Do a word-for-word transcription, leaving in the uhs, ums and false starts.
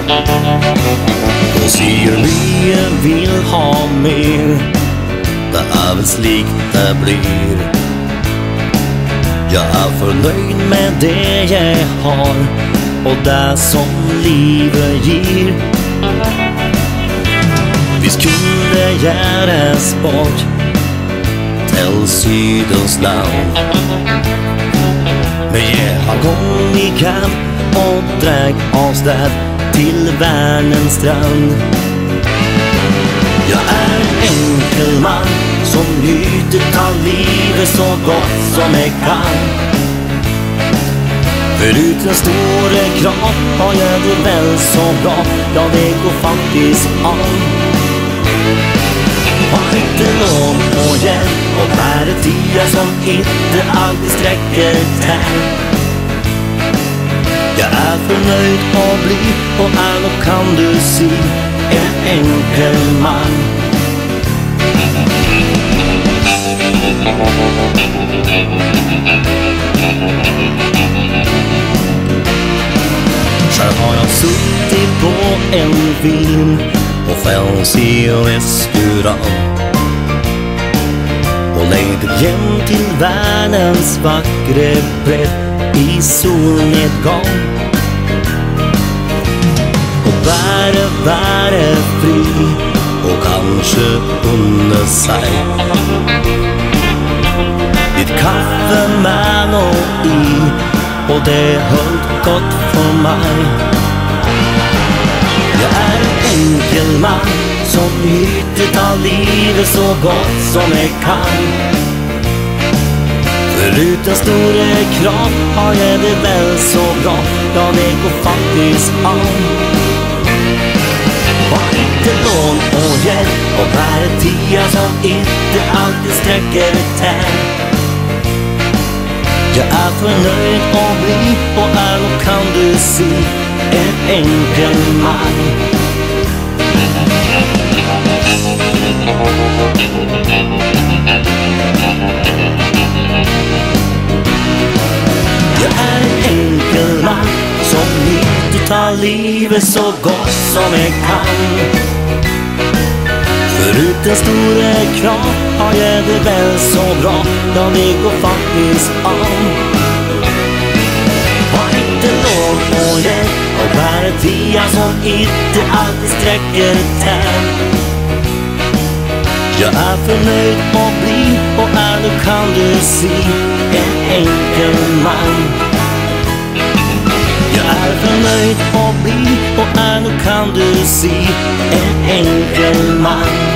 Och ser vi vill ha mer, det är väl slik det blir. Jag är förnöjd med det jag har och det som livet ger. Visst kunde göras bort till Sydens land, men jag har gått i kamp och drag oss där till världens strand. Jag är en enkel man som njuter av livet så gott som jag kan. Förutom stora krav har jag det väl så bra, ja det går faktiskt an. Har inte någon och hjälp och bär ett tia som inte alltid sträcker tär. Jag är förnöjd och bli och är och kan du se en enkel man. Själv har jag suttit på en film och fälls i restaurang och längtat hem till världens vackra bredd i solnedgång. Och värre, värre fri och kanske unna sig ditt kaffe med nåt i, och det höll gott för mig. Jag är en enkel man som njuter av livet så gott som jag kan. Förutom stora krav har jag det väl så bra, ja det går faktiskt an. Har inte lån och hjälp och bär ett tia som inte alltid sträcker tär. Jag är förnöjd och bli och är och kan du se en enkel man. Jag är en enkel man som njuter av livet så gott som jag kan. Förutom stora krav har jag det väl så bra, ja det går faktiskt an. Har inte lån och hjälp och bär ett tia som inte alltid sträcker tär. Jag är förnöjd och bli och är nu kan du se en enkel man. Jag är förnöjd och bli och är nu kan du se en enkel man.